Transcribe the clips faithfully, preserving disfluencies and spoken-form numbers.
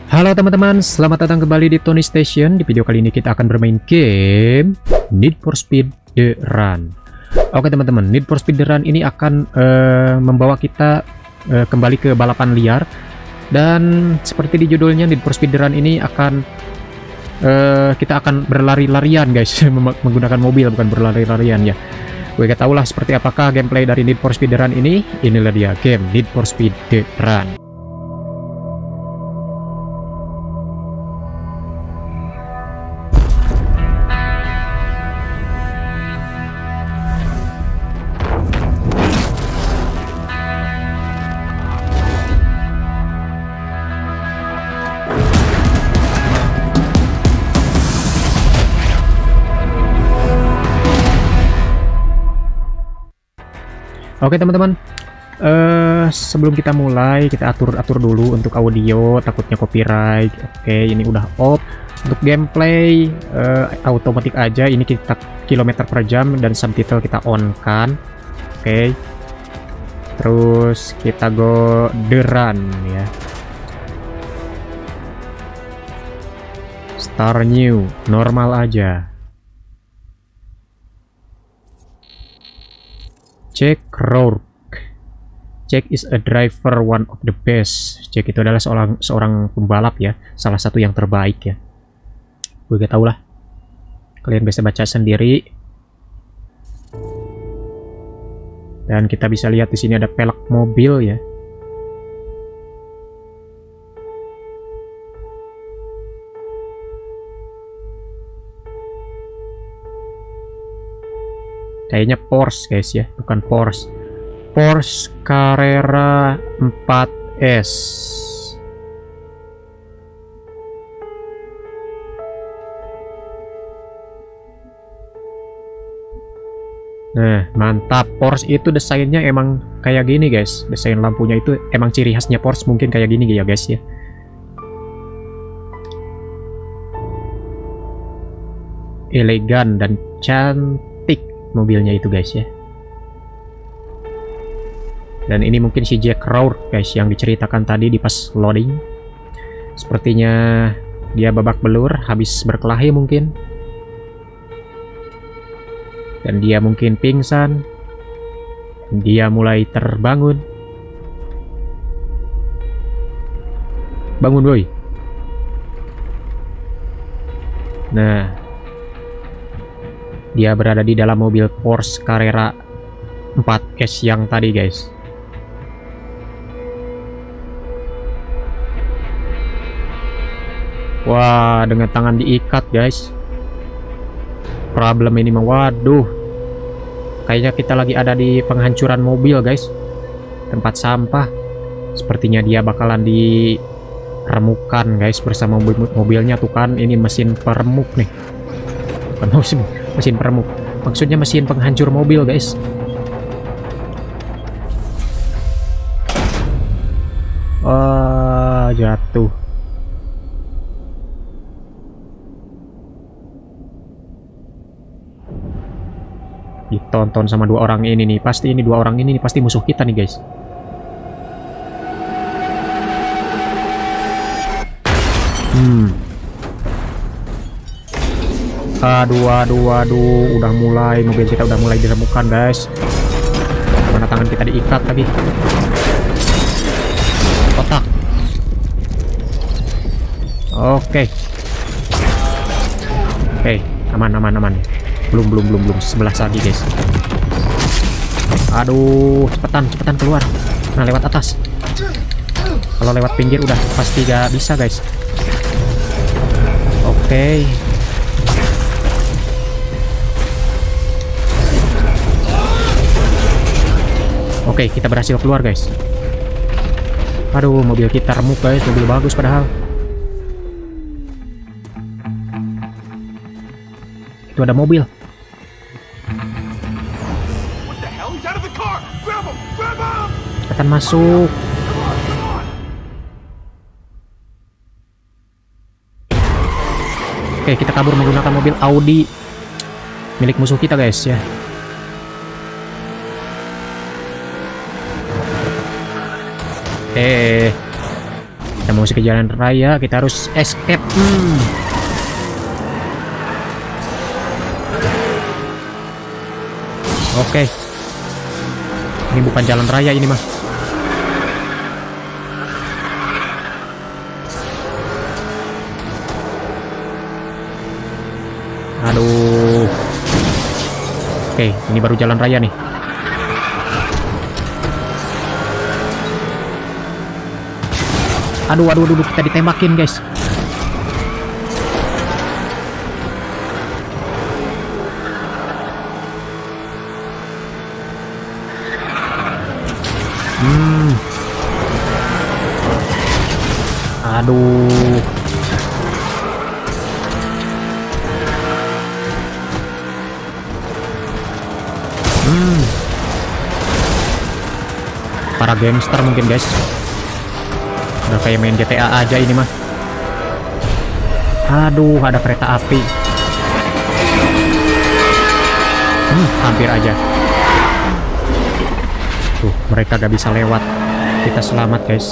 Halo teman-teman, selamat datang kembali di Tony Station. Di video kali ini kita akan bermain game Need for Speed The Run. Oke teman-teman, Need for Speed The Run ini akan uh, membawa kita uh, kembali ke balapan liar. Dan seperti di judulnya, Need for Speed The Run ini akan uh, kita akan berlari-larian guys, menggunakan mobil, bukan berlari-larian ya. Gue gak tau lah seperti apakah gameplay dari Need for Speed The Run ini. Inilah dia game Need for Speed The Run. Oke teman-teman, uh, sebelum kita mulai kita atur-atur dulu untuk audio, takutnya copyright. Oke, ini udah off. Untuk gameplay uh, automatic aja, ini kita kilometer per jam dan subtitle kita on kan. Oke, terus kita go the run ya. Start new, normal aja. Jack Rourke. Jack is a driver, one of the best. Jack itu adalah seorang seorang pembalap ya, salah satu yang terbaik ya. Gue gak tau lah. Kalian bisa baca sendiri. Dan kita bisa lihat di sini ada pelek mobil ya. Kayaknya Porsche guys ya, bukan Porsche. Porsche Carrera empat S. Nah, mantap. Porsche itu desainnya emang kayak gini guys. Desain lampunya itu emang ciri khasnya Porsche, mungkin kayak gini ya guys ya. Elegan dan cantik mobilnya itu guys ya. Dan ini mungkin si Jack Rourke guys yang diceritakan tadi di pas loading. Sepertinya dia babak belur, habis berkelahi mungkin. Dan dia mungkin pingsan. Dia mulai terbangun. Bangun boy. Nah, dia berada di dalam mobil Porsche Carrera empat S yang tadi guys. Wah, dengan tangan diikat guys. Problem ini mah, waduh. Kayaknya kita lagi ada di penghancuran mobil guys. Tempat sampah. Sepertinya dia bakalan diremukan guys bersama mobil mobilnya tuh kan. Ini mesin peremuk nih. Bukan mesin mesin peremuk, maksudnya mesin penghancur mobil guys. Wah, jatuh. Ditonton sama dua orang ini nih, pasti ini dua orang ini nih pasti musuh kita nih guys. Hmm. Aduh, aduh, aduh, udah mulai, mobil kita udah mulai diremukan guys. Mana tangan kita diikat lagi. Kotak. Oke. Oke, aman, aman, aman. Belum, belum, belum, belum. Sebelah lagi guys. Aduh, cepetan, cepetan keluar. Nah, lewat atas. Kalau lewat pinggir udah pasti gak bisa guys. Oke. Oke, kita berhasil keluar guys. Aduh, mobil kita remuk guys, mobil bagus padahal. Itu ada mobil. Cepetan masuk. Oke, kita kabur menggunakan mobil Audi milik musuh kita guys ya. Eh, Kita mau ke jalan raya, kita harus escape. Hmm. Oke. Ini bukan jalan raya ini mah. Aduh. Oke, ini baru jalan raya nih. Aduh, aduh, aduh, kita ditembakin, guys. Hmm. Aduh. Hmm. Para gangster mungkin, guys. Udah kayak main G T A aja ini mah. Aduh, ada kereta api. Hmm, hampir aja. Tuh, mereka gak bisa lewat. Kita selamat, guys.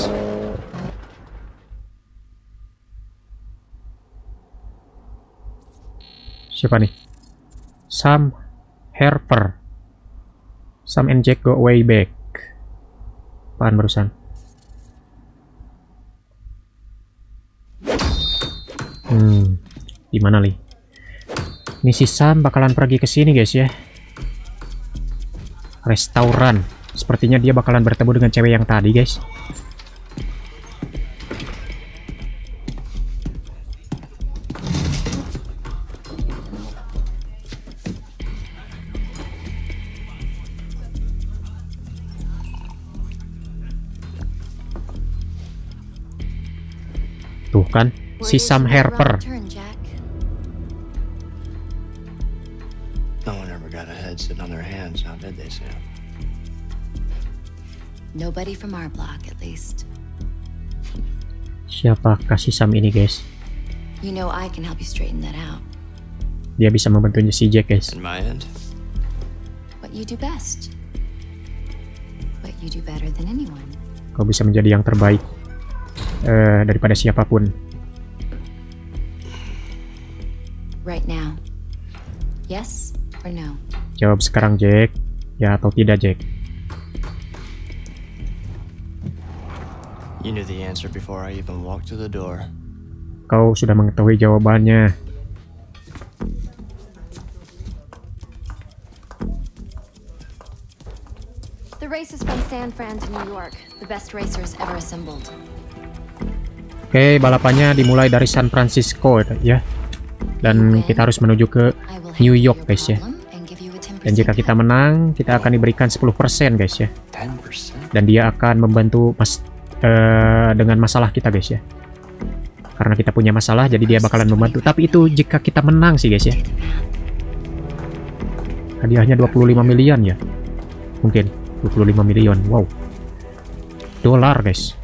Siapa nih? Sam Harper. Sam and Jack go way back. Apaan barusan? Hmm, gimana nih? Ini si Sam bakalan pergi ke sini, guys ya. Restoran. Sepertinya dia bakalan bertemu dengan cewek yang tadi, guys. Tuh kan, si Sam Harper. No one ever got ahead sitting on their hands, how did they, Sam? Nobody from our block, at least. Siapakah si Sam ini, guys? You know I can help you straighten that out. Dia bisa membantunya si Jack, guys. In my end? What you do best. What you do better than anyone. Kau bisa menjadi yang terbaik uh, daripada siapapun. Right now. Yes or no? Jawab sekarang, Jack. Ya atau tidak, Jack? You knew the answer before I even walked through the door. Kau sudah mengetahui jawabannya. The race is from San Fran to New York. The best racers ever assembled. Oke, balapannya dimulai dari San Francisco ya. Dan kita harus menuju ke New York, guys ya. Dan jika kita menang, kita akan diberikan sepuluh persen, guys ya. Dan dia akan membantu mas uh, dengan masalah kita, guys ya. Karena kita punya masalah, jadi dia bakalan membantu. Tapi itu jika kita menang sih, guys ya. Hadiahnya dua puluh lima miliar ya. Mungkin dua puluh lima miliar. Wow. Dolar, guys.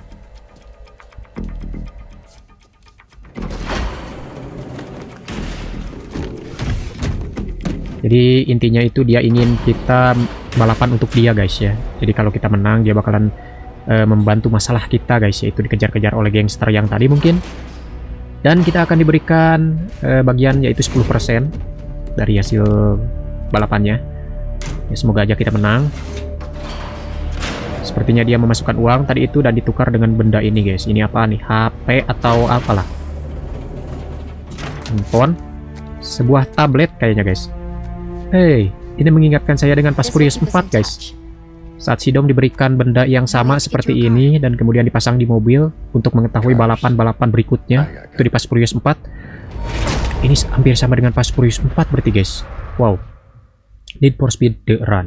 Jadi intinya itu dia ingin kita balapan untuk dia, guys ya. Jadi kalau kita menang, dia bakalan uh, membantu masalah kita, guys ya. Itu dikejar-kejar oleh gangster yang tadi mungkin. Dan kita akan diberikan uh, bagian yaitu sepuluh persen dari hasil balapannya. Ya, semoga aja kita menang. Sepertinya dia memasukkan uang tadi itu dan ditukar dengan benda ini, guys. Ini apa nih? H P atau apalah? Handphone. Sebuah tablet kayaknya, guys. Hey, ini mengingatkan saya dengan Fast Furious empat, guys. Saat si Dom diberikan benda yang sama seperti ini dan kemudian dipasang di mobil untuk mengetahui balapan-balapan berikutnya. Itu di Fast Furious empat. Ini hampir sama dengan Fast Furious empat berarti, guys. Wow. Need for Speed The Run.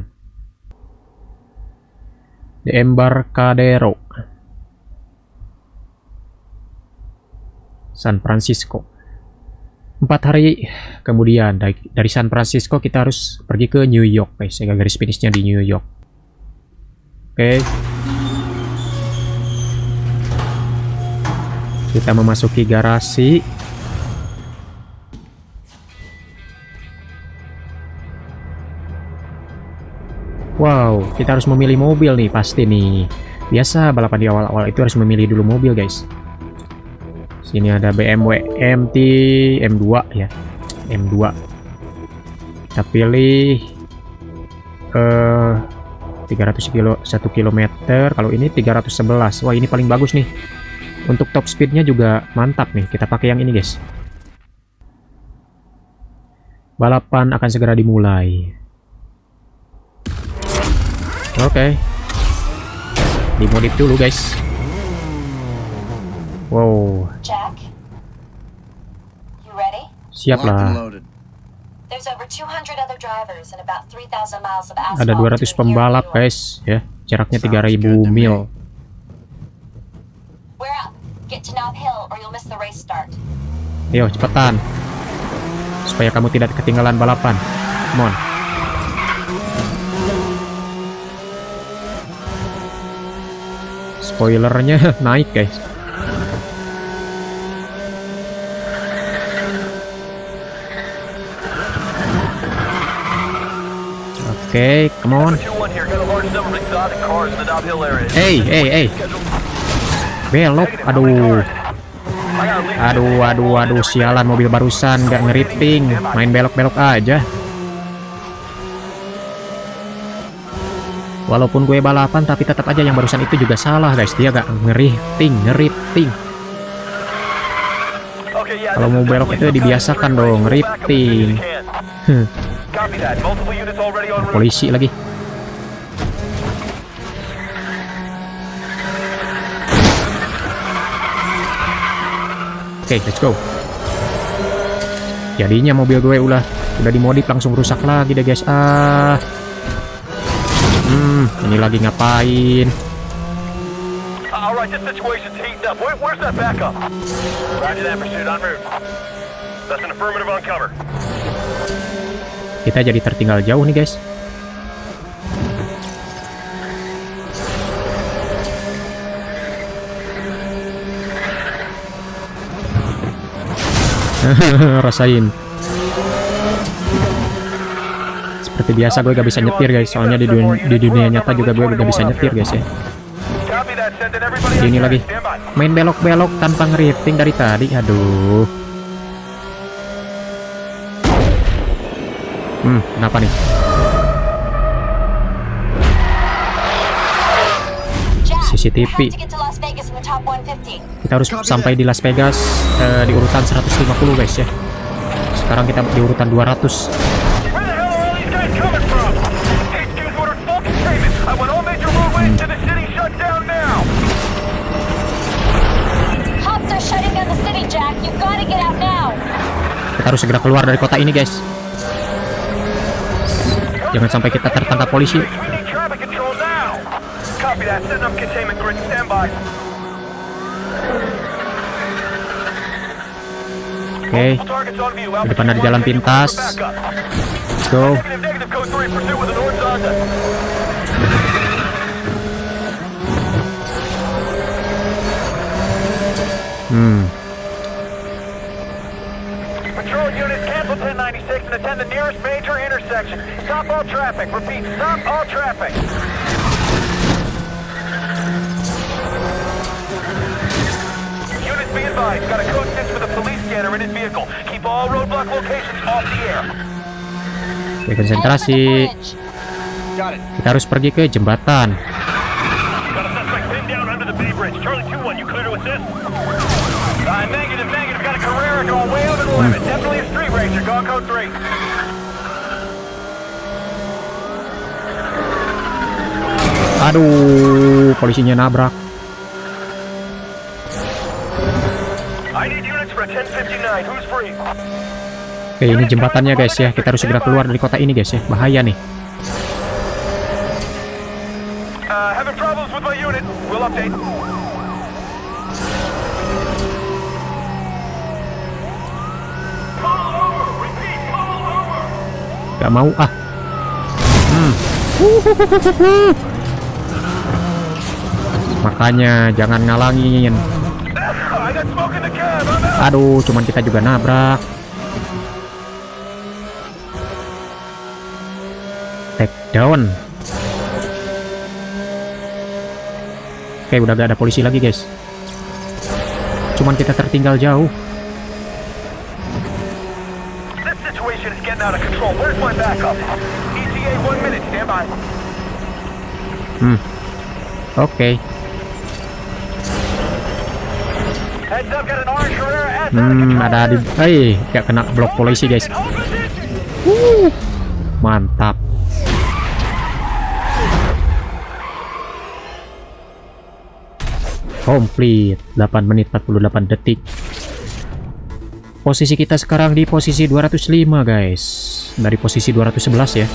The Embarcadero. San Francisco. Empat hari kemudian dari, dari San Francisco kita harus pergi ke New York, guys. Saya garis finishnya di New York. Oke. Kita memasuki garasi. Wow, kita harus memilih mobil nih pasti nih. Biasa balapan di awal-awal itu harus memilih dulu mobil, guys. Sini ada B M W M T M dua ya, M dua. Kita pilih eh tiga ratus kilo satu kilometer. Kalau ini tiga ratus sebelas. Wah, ini paling bagus nih. Untuk top speednya juga mantap nih. Kita pakai yang ini, guys. Balapan akan segera dimulai. Oke. Okay. Dimodif dulu, guys. Wow. Jack, you ready? Siap lah. There's over two hundred other drivers and about three thousand miles of asphalt. Ada dua ratus pembalap, guys, ya. Jaraknya tiga ribu mil. We're up. Get to Knob Hill or you'll miss the race start. Ayo, cepetan. Supaya kamu tidak ketinggalan balapan. Come on. Spoilernya naik, guys. Oke, okay, come on. Hey, hey, hey. Belok, aduh. Aduh, aduh, aduh, sialan, mobil barusan nggak ngeriting, main belok-belok aja. Walaupun gue balapan, tapi tetap aja yang barusan itu juga salah, guys. Dia nggak ngeriting, ngeriting. Kalau mau belok itu dibiasakan dong, ngeriting. Polisi lagi. Oke, okay, let's go. Jadinya mobil gue udah udah dimodif langsung rusak lagi deh, guys. Ah. Hmm, ini lagi ngapain? Kita jadi tertinggal jauh nih, guys. Rasain. Seperti biasa gue gak bisa nyetir, guys. Soalnya di dunia, di dunia nyata juga gue gak bisa nyetir, guys, ya. Ini lagi main belok-belok tanpa ngeriting dari tadi. Aduh. Hmm, kenapa nih? C C T V. Kita harus sampai di Las Vegas uh, di urutan seratus lima puluh, guys, ya. Sekarang kita di urutan dua ratus. Kita harus segera keluar dari kota ini, guys. Jangan sampai kita tertangkap polisi. Oke, okay. Di depan ada jalan pintas. Let's go. Hmm. Patrol units, cancel ten ninety-six and attend the nearest major intersection. Stop all traffic. Repeat, stop all traffic. Units be advised, got a code six with a police scanner in his vehicle. Keep all roadblock locations off the air. Oke, konsentrasi. Kita harus pergi ke jembatan. Aduh, polisinya nabrak. Oke, ini jembatannya, guys, ya. Kita harus segera keluar dari kota ini, guys, ya. Bahaya nih. Gak mau, ah. Hmm. Makanya jangan ngalangin. Aduh, cuman kita juga nabrak. Take down. Oke, udah gak ada polisi lagi, guys. cuman kita tertinggal jauh. This situation is getting out of control. Where's my backup? E T A one minute, stand by. Hmm. Oke. Okay. Heads up, got an orange Carrera S out of Hmm, control. ada di... Hei, gak kena blok polisi guys. Uh, mantap. Complete. delapan menit empat puluh delapan detik. Posisi kita sekarang di posisi dua ratus lima guys. Dari posisi dua ratus sebelas ya.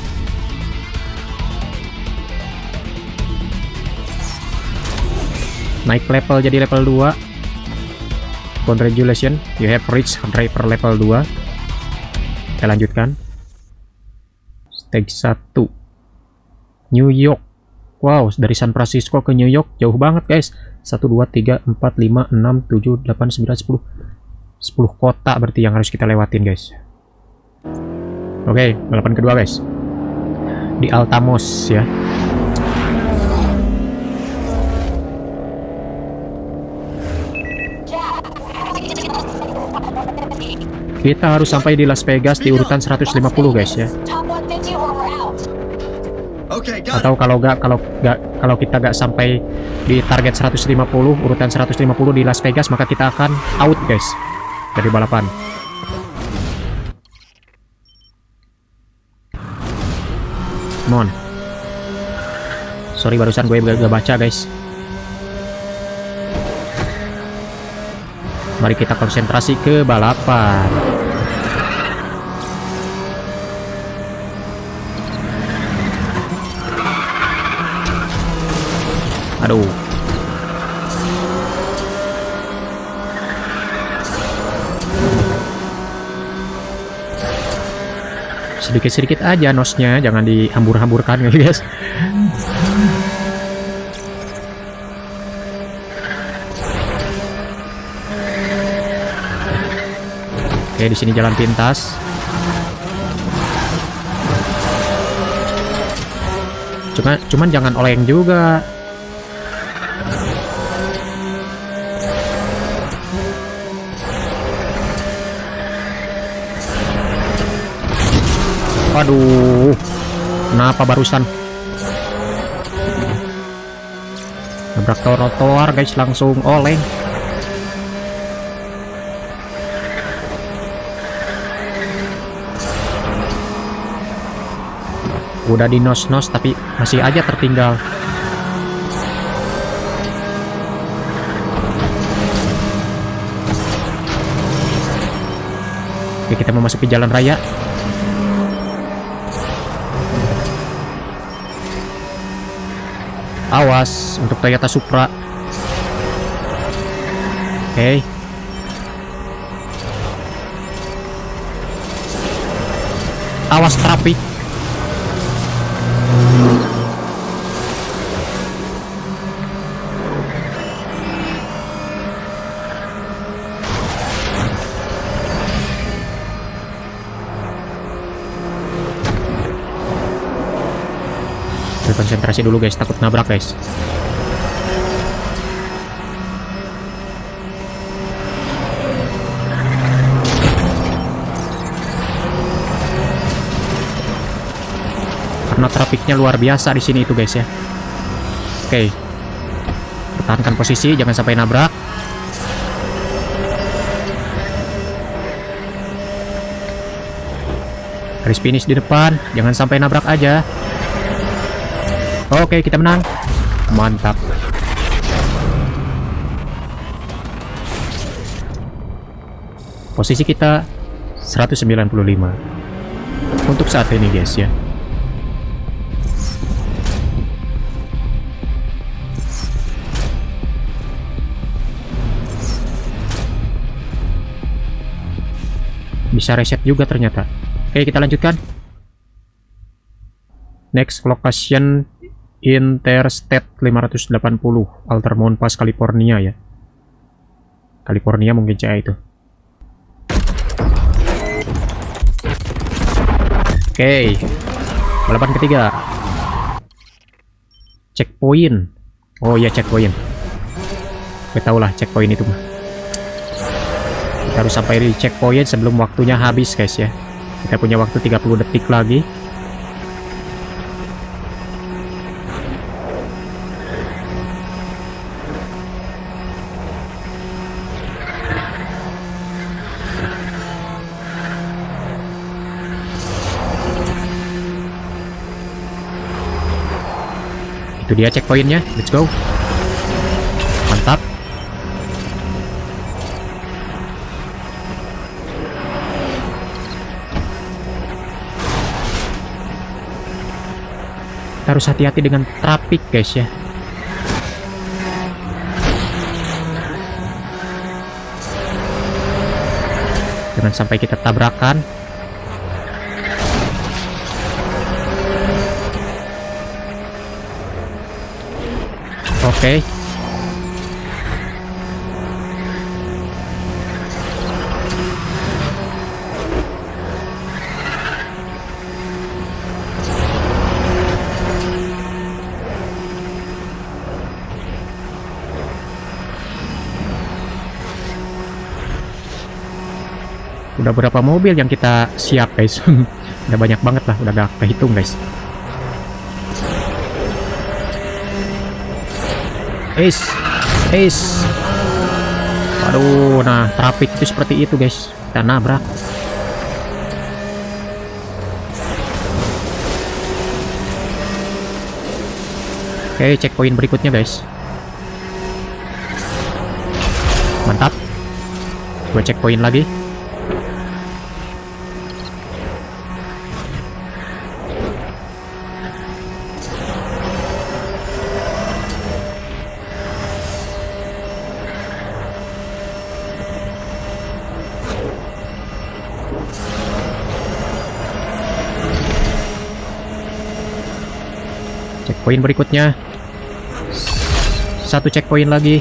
Naik level jadi level dua. Congratulations, you have reached driver level dua. Kita lanjutkan. Stage satu. New York. Wow, dari San Francisco ke New York jauh banget guys. satu, dua, tiga, empat, lima, enam, tujuh, delapan, sembilan, sepuluh. sepuluh kota berarti yang harus kita lewatin guys. Oke, balapan kedua guys. Di Altamont ya. Kita harus sampai di Las Vegas di urutan seratus lima puluh guys ya. Top one fifty or we're out. Atau kalau nggak kalau nggak kalau kita nggak sampai di target seratus lima puluh, urutan seratus lima puluh di Las Vegas, maka kita akan out guys dari balapan. Come on. Sorry barusan gue gak, gak baca guys. Mari kita konsentrasi ke balapan. Aduh. Sedikit-sedikit aja nosnya, jangan dihambur-hamburkan guys. Oke, di sini jalan pintas. Cuma, cuman jangan oleng juga. Waduh, kenapa barusan nabrak trotoar guys, langsung oleng. Udah di nos-nos tapi masih aja tertinggal. Oke, kita memasuki jalan raya. Awas untuk Toyota Supra. Oke. Okay. Awas traffic. Konsentrasi dulu guys, takut nabrak guys. Karena trafiknya luar biasa di sini itu guys ya. Oke, pertahankan posisi, jangan sampai nabrak. Garis finish di depan, jangan sampai nabrak aja. Oke, kita menang. Mantap. Posisi kita seratus sembilan puluh lima untuk saat ini guys ya. Bisa reset juga ternyata. Oke, kita lanjutkan. Next location Interstate lima ratus delapan puluh, Altamont Pass, California ya. California mungkin C A itu. Oke, balapan ketiga. Checkpoint. Oh ya, checkpoint. Gue tau lah checkpoint itu mah. Kita harus sampai di checkpoint sebelum waktunya habis guys ya. Kita punya waktu tiga puluh detik lagi. Itu dia checkpointnya, let's go. Mantap. Kita harus hati-hati dengan traffic guys ya. Jangan sampai kita tabrakan. Oke. Okay. Udah berapa mobil yang kita siap guys? Udah banyak banget lah, udah gak kehitung guys. Ace, ace. Waduh, nah traffic itu seperti itu guys. Kita nabrak. Oke, checkpoint berikutnya guys. Mantap. Dua checkpoint lagi. Checkpoint berikutnya. Satu checkpoint lagi.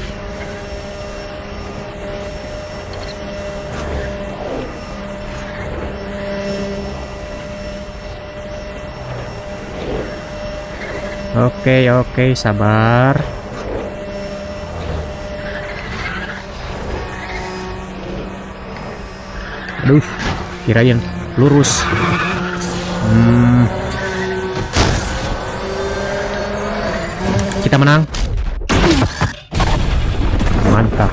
Oke, oke, sabar. Aduh, kirain lurus. Hmm. Kita menang. Mantap.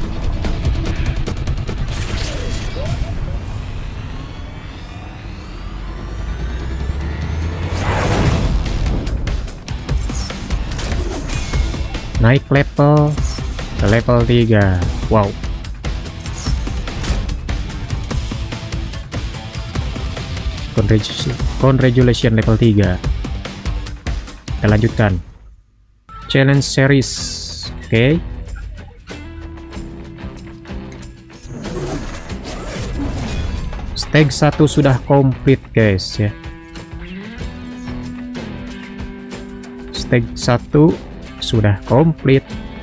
Naik level ke level tiga. Wow. Congratulations level tiga. Kita lanjutkan. Challenge series. Oke. Okay. Stage satu sudah komplit guys ya. Stage satu sudah komplit.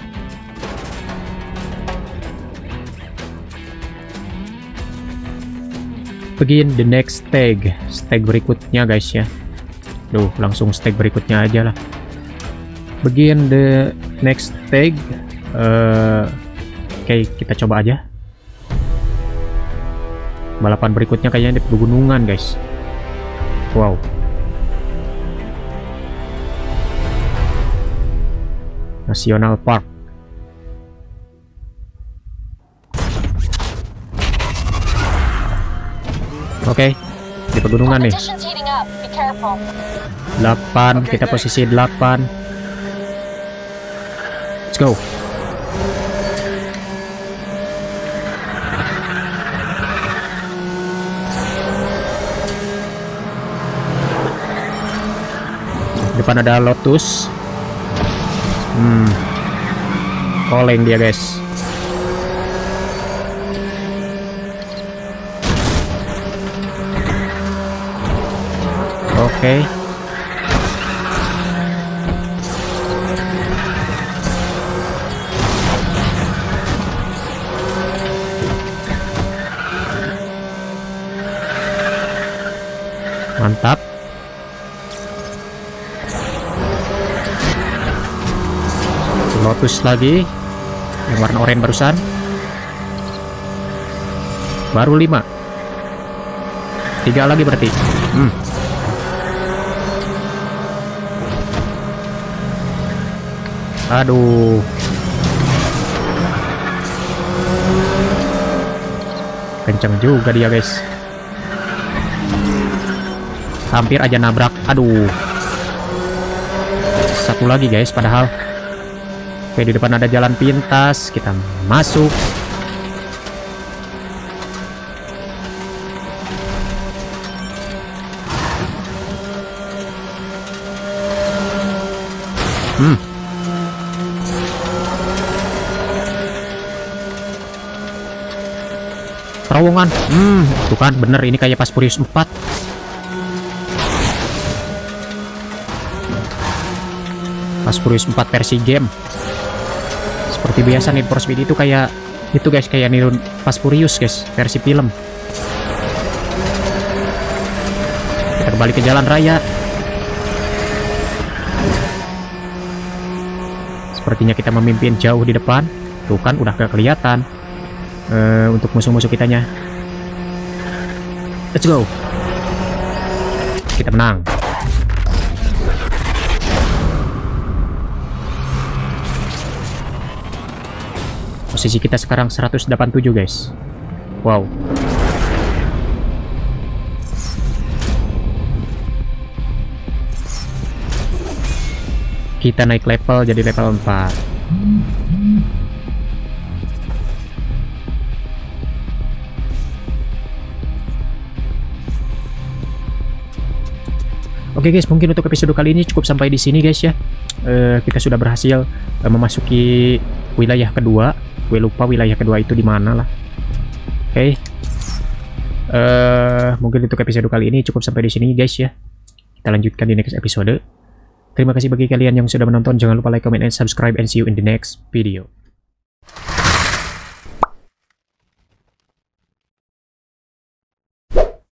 Begin the next stage. Stage berikutnya guys ya. Duh, langsung stage berikutnya aja lah. Begin the next stage. Uh, Oke, okay, kita coba aja. Balapan berikutnya kayaknya di pegunungan guys. Wow. National Park. Oke, okay, di pegunungan nih. delapan, kita posisi delapan. Let's go. Depan ada Lotus. Hmm. Oleng dia guys. Oke. Okay. Mantap. Lotus lagi yang warna oranye barusan. baru lima. Tiga lagi berarti. Hmm. Aduh. Kenceng juga dia, guys. Hampir aja nabrak. Aduh. Satu lagi, guys, padahal. Oke, di depan ada jalan pintas. Kita masuk. Hmm. Terowongan. Hmm, tuh kan bener, ini kayak Fast Furious empat. Fast Furious empat versi game. Seperti biasa Need for Speed itu kayak itu, guys, kayak niru Fast Furious, guys, versi film. Kita kembali ke jalan raya. Sepertinya kita memimpin jauh di depan. Tuh kan udah kelihatan. Uh, untuk musuh-musuh kitanya. Let's go. Kita menang. Posisi kita sekarang seratus delapan puluh tujuh, guys. Wow. Kita naik level jadi level empat. Oke, guys, mungkin untuk episode kali ini cukup sampai di sini, guys, ya. Uh, kita sudah berhasil uh, memasuki wilayah kedua. Gue lupa wilayah kedua itu di mana lah. Oke. Okay. Uh, mungkin untuk episode kali ini cukup sampai di sini, guys, ya. Kita lanjutkan di next episode. Terima kasih bagi kalian yang sudah menonton. Jangan lupa like, comment, and subscribe, and see you in the next video.